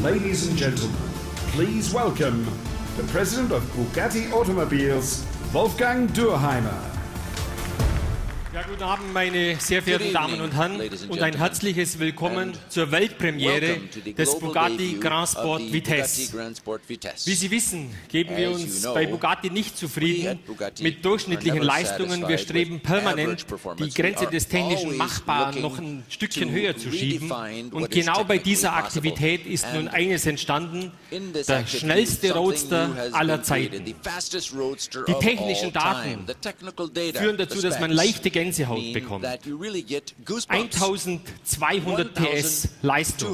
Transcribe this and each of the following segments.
Ladies and gentlemen, please welcome the President of Bugatti Automobiles, Wolfgang Durheimer. Ja, guten Abend, meine sehr verehrten Damen und Herren, und ein herzliches Willkommen zur Weltpremiere des Bugatti Grand Sport Vitesse. Wie Sie wissen, geben wir uns bei Bugatti nicht zufrieden mit durchschnittlichen Leistungen. Wir streben permanent, die Grenze des technischen Machbaren noch ein Stückchen höher zu schieben. Und genau bei dieser Aktivität ist nun eines entstanden: der schnellste Roadster aller Zeiten. Die technischen Daten führen dazu, dass man leichte Gänsehaut bekommt. 1200 PS Leistung,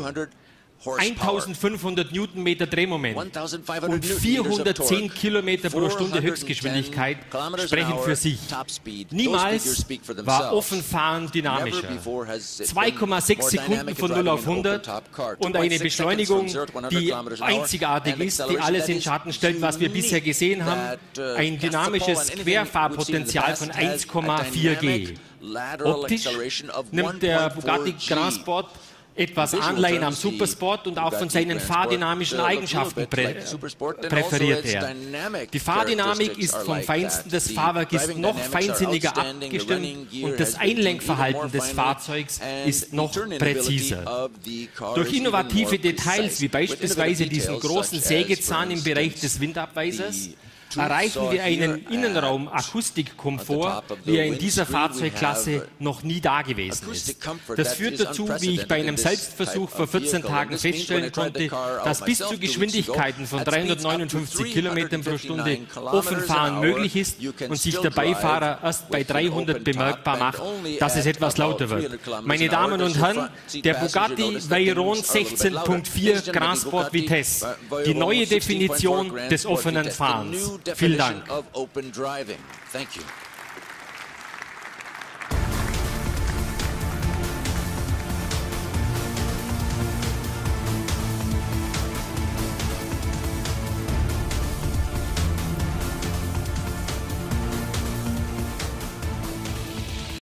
1500 Newtonmeter Drehmoment und 410 Kilometer pro Stunde Höchstgeschwindigkeit sprechen für sich. Niemals war Offenfahren dynamischer. 2,6 Sekunden von 0 auf 100 und eine Beschleunigung, die einzigartig ist, die alles in Schatten stellt, was wir bisher gesehen haben. Ein dynamisches Querfahrpotenzial von 1,4 G. Optisch nimmt der Bugatti Grand Sport etwas Anleihen am Supersport und auch von seinen fahrdynamischen Eigenschaften präferiert er. Die Fahrdynamik ist vom Feinsten, das Fahrwerk ist noch feinsinniger abgestimmt und das Einlenkverhalten des Fahrzeugs ist noch präziser. Durch innovative Details wie beispielsweise diesen großen Sägezahn im Bereich des Windabweisers erreichen wir einen Innenraum-Akustikkomfort, wie er in dieser Fahrzeugklasse noch nie dagewesen ist. Das führt dazu, wie ich bei einem Selbstversuch vor 14 Tagen feststellen konnte, dass bis zu Geschwindigkeiten von 359 Kilometern pro Stunde Offenfahren möglich ist und sich der Beifahrer erst bei 300 bemerkbar macht, dass es etwas lauter wird. Meine Damen und Herren, der Bugatti Veyron 16.4 Grand Sport Vitesse, die neue Definition des offenen Fahrens. Vielen Dank. Of open driving. Thank you.